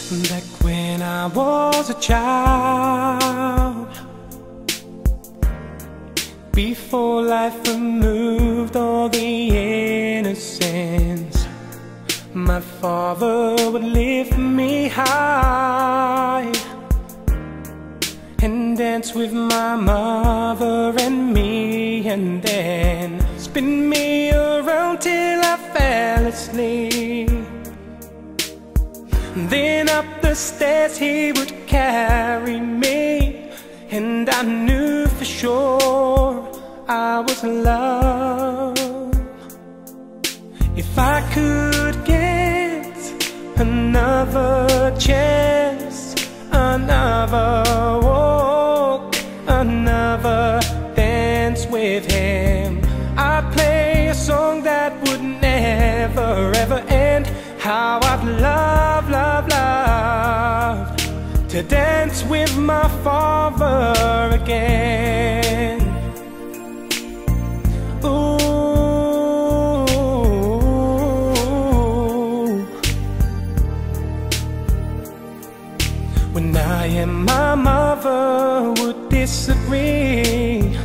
Back when I was a child, before life removed all the innocence, my father would lift me high and dance with my mother and me, and then spin me around till I fell asleep. Then up the stairs he would carry me, and I knew for sure I was in love. If I could get another chance, another walk, another dance with him, I'd play a song that would never ever end. How I'd love, love, love to dance with my father again. Ooh. When I and my mother would disagree,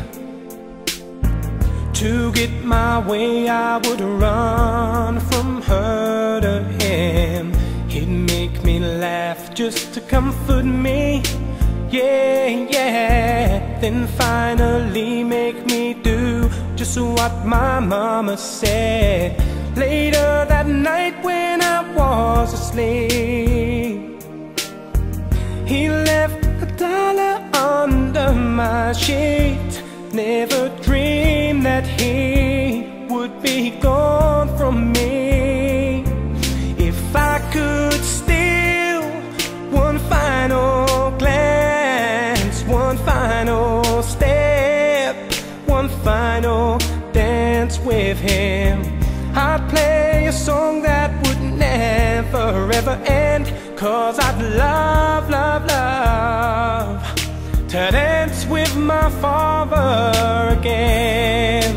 to get my way I would run from her to him. He'd make me laugh just to comfort me, yeah, yeah. Then finally make me do just what my mama said. Later that night when I was asleep, he left $1 under my sheet. Never dreamed that he would be gone from me. If I could steal one final glance, one final step, one final dance with him, I'd play a song that would never ever end. 'Cause I'd love, love, love to dance with my father again.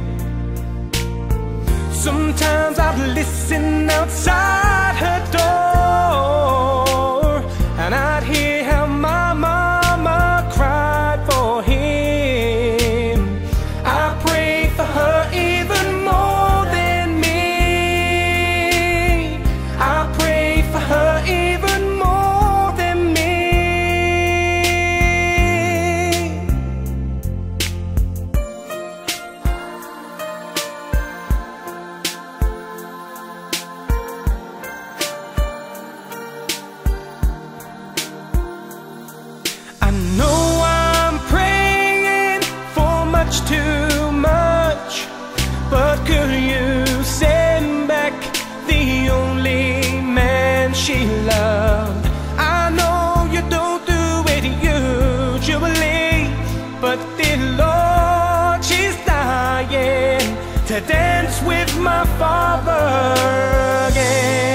Sometimes I'd listen outside her door, and I'd hear how my mama cried for him. I pray for her even more than me. I pray for her even more than me. I know I'm praying for much too much, but could you send back the only man she loved? I know you don't do it usually, but dear Lord, she's dying to dance with my father again.